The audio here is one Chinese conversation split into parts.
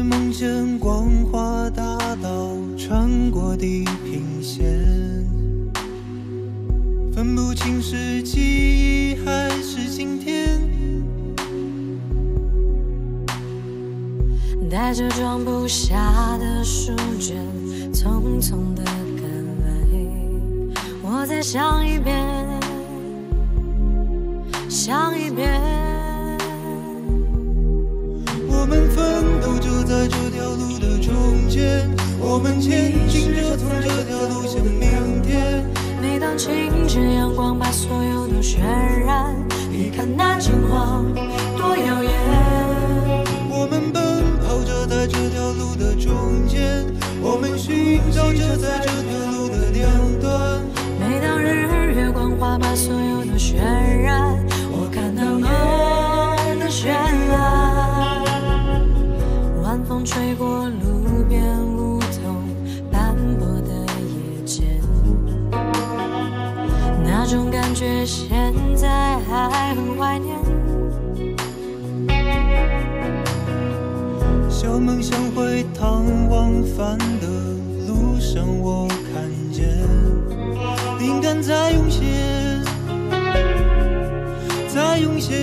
梦见光华大道穿过地平线，分不清是记忆还是今天。 带着装不下的书卷，匆匆的赶来，我再想一遍，想一遍。 我们奋斗就在这条路的中间，我们前进着从这条路向明天。 每当清晨阳光把所有都渲染，你看那金黄多耀眼。 我们奔跑着在这条路的中间，我们寻找着在这条路的两端。 每当日月光华把所有都渲染，我看到梦的绚烂。晚风吹过路边梧桐斑驳的叶间，那种感觉现在还很怀念。 小梦想回趟往返的路上，我看见灵感在涌现，在涌现。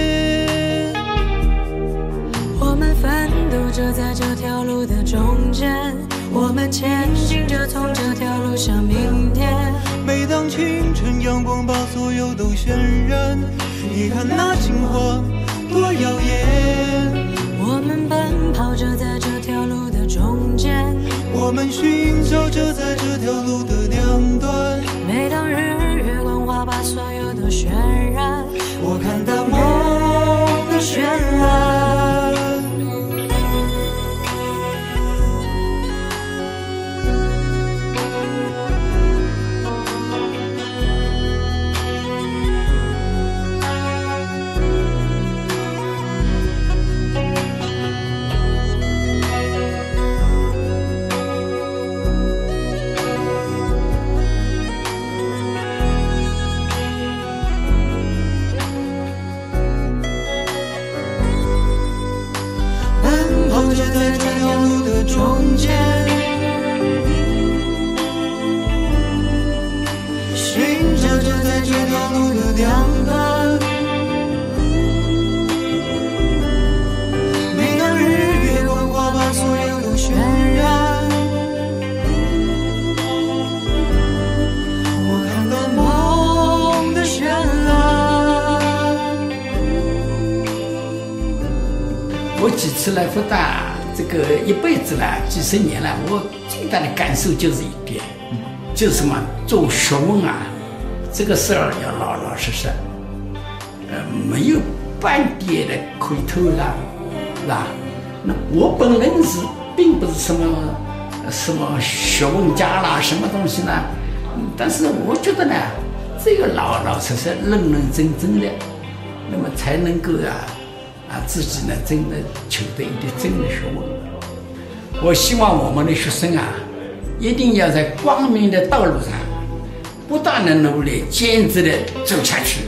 我们奋斗着在这条路的中间，我们前进着从这条路向明天。 每当清晨阳光把所有都渲染，你看那金黄多耀眼。 我们奔跑着在这条路的中间， 我们寻找着在这条路的两端。 每当日月光华把所有都渲染， 我看到梦的绚烂。在这条路的中间，寻找着在这条路的两端。每当日月光华把所有都渲染，我看到梦的绚烂。 我几次来复旦，这个一辈子了，几十年了，我最大的感受就是一点，就是什么，做学问啊，这个事儿要老老实实，没有半点的可以偷懒，是吧？那我本人是并不是什么学问家啦，什么东西呢？但是我觉得呢，这个老老实实、认认真真的，那么才能够自己呢真的求得一点真的学问。我希望我们的学生一定要在光明的道路上不断的努力、坚持的走下去。